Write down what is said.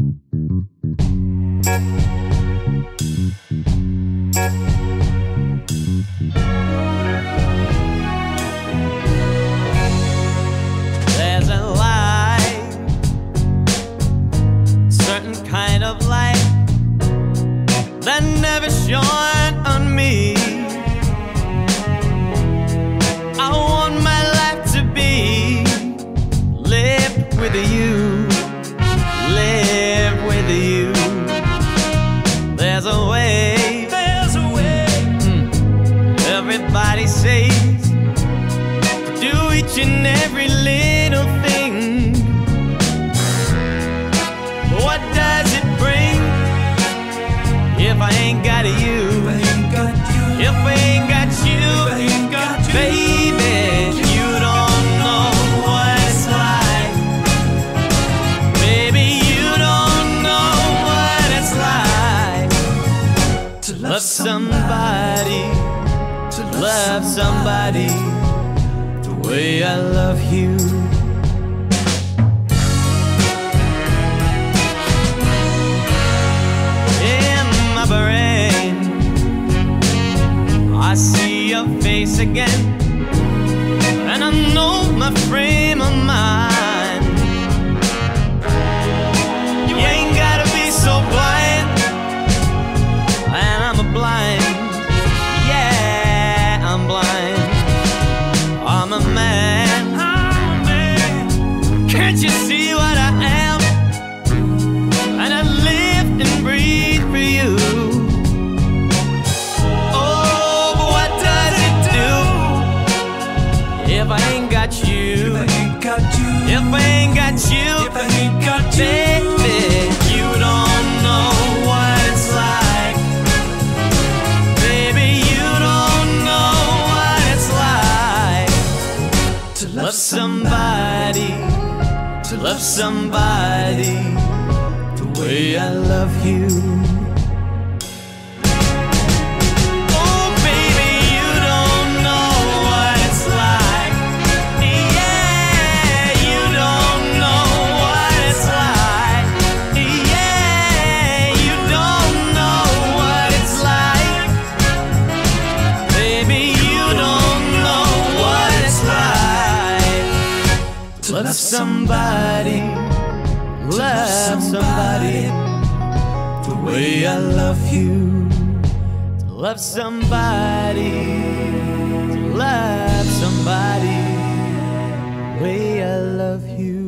There's a light, certain kind of light that never shone on me. I want my life to be lived with you, live with you. There's a way, everybody says, to do each and every little thing. But what does it bring if I ain't got you? If I ain't got you, baby, you don't know what it's like. Baby, you don't know what it's like to love somebody, to love somebody the way I love you. In my brain, I see your face again, and I know my frame of mind. You ain't gotta be so blind, and I'm a blind. Yeah, I'm blind. I'm a man. Can't you see what I am? And I live and breathe for you. Oh, but what does it do if I ain't got you? If I ain't got you, baby, you don't know what it's like. Baby, you don't know what it's like to love somebody, to love somebody the way I love you. Oh, baby, you don't know what it's like. Yeah, you don't know what it's like. Yeah, you don't know what it's like. Baby, you don't know what it's like to love somebody, love somebody the way I love you. To love somebody, to love somebody the way I love you.